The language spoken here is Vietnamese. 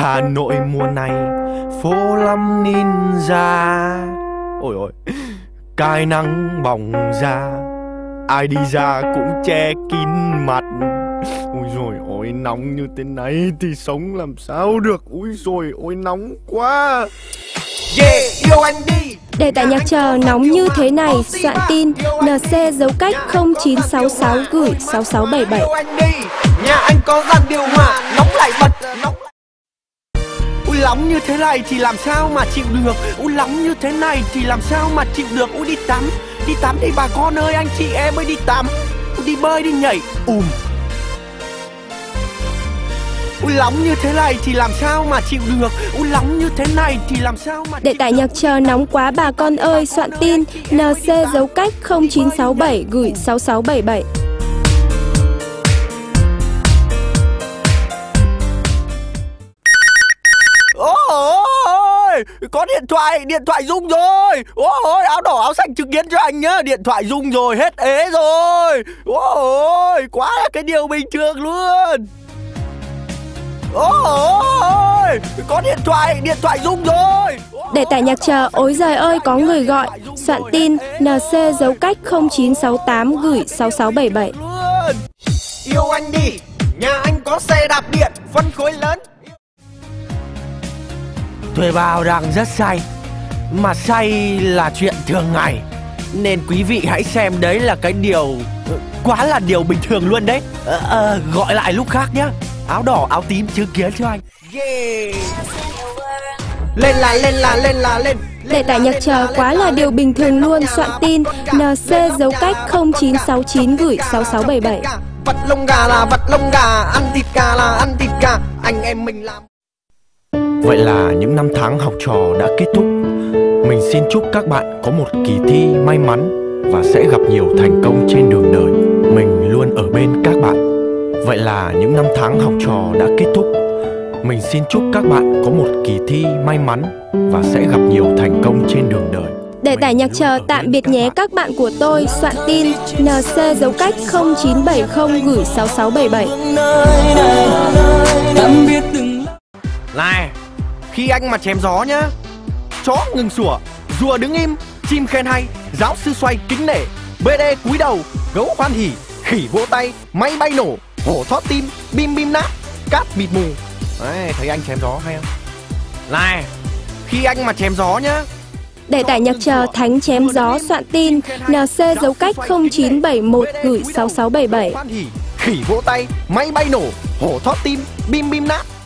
Hà Nội mùa này phố lắm ninja. Ôi ôi, cái nắng bỏng ra, ai đi ra cũng che kín mặt. Ôi rồi ôi, nóng như thế này thì sống làm sao được. Ôi rồi ôi, nóng quá. Yeah, yêu anh đi. Để tại nhạc chờ nóng như thế này, soạn tin NC dấu cách 0966 gửi 6677. Yêu anh đi, nhà anh có dàn điều hòa, nóng lại bật, nóng. Ui nóng như thế này thì làm sao mà chịu được. Ui nóng như thế này thì làm sao mà chịu được. Ui đi tắm đi bà con ơi, anh chị em ơi, đi tắm. Ui đi bơi đi nhảy. Ui nóng như thế này thì làm sao mà chịu được. Ui nóng như thế này thì làm sao mà. Để tại nhạc chờ nóng quá bà con ơi, soạn tin NC dấu cách 0967 gửi 6677. Ôi, có điện thoại rung rồi. Ôi, áo đỏ áo xanh chứng kiến cho anh nhá. Điện thoại rung rồi, hết ế rồi. Ôi, quá là cái điều bình thường luôn. Ôi, có điện thoại rung rồi. Để tại nhạc chờ ối giời ơi có người gọi, soạn tin NC dấu cách 0968 gửi 6677. Yêu anh đi, nhà anh có xe đạp điện phân khối lớn. Tôi bảo rằng rất say, mà say là chuyện thường ngày, nên quý vị hãy xem đấy là cái điều quá là điều bình thường luôn đấy. Gọi lại lúc khác nhá. Áo đỏ áo tím chứng kiến cho anh. Yeah. Lên. Để tại nhạc chờ quá là điều bình thường luôn, soạn tin NC dấu cách 0969 gửi 6677. Vật lông gà là vật lông gà, ăn thịt gà là ăn thịt gà, anh em mình làm. Vậy là những năm tháng học trò đã kết thúc. Mình xin chúc các bạn có một kỳ thi may mắn và sẽ gặp nhiều thành công trên đường đời. Mình luôn ở bên các bạn. Vậy là những năm tháng học trò đã kết thúc. Mình xin chúc các bạn có một kỳ thi may mắn và sẽ gặp nhiều thành công trên đường đời. Để tải nhạc chờ tạm biệt nhé các bạn của tôi, soạn tin NC dấu cách 0970 gửi 6677. Này, khi anh mà chém gió nhá, chó ngừng sủa, rùa đứng im, chim khen hay, giáo sư xoay kính nể, BD cúi đầu, gấu hoan hỉ, khỉ vỗ tay, máy bay nổ, hổ thót tim, bim bim nát, cát bịt mù. Đấy, thấy anh chém gió hay không? Này, khi anh mà chém gió nhá. Để tải nhạc chờ thánh chém gió, soạn tin NC dấu cách 0971 gửi 6677. Khỉ vỗ tay, máy bay nổ, hổ thót tim, bim bim nát,